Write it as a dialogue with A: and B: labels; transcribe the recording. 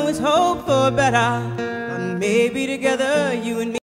A: always hope for better. But maybe together, you and me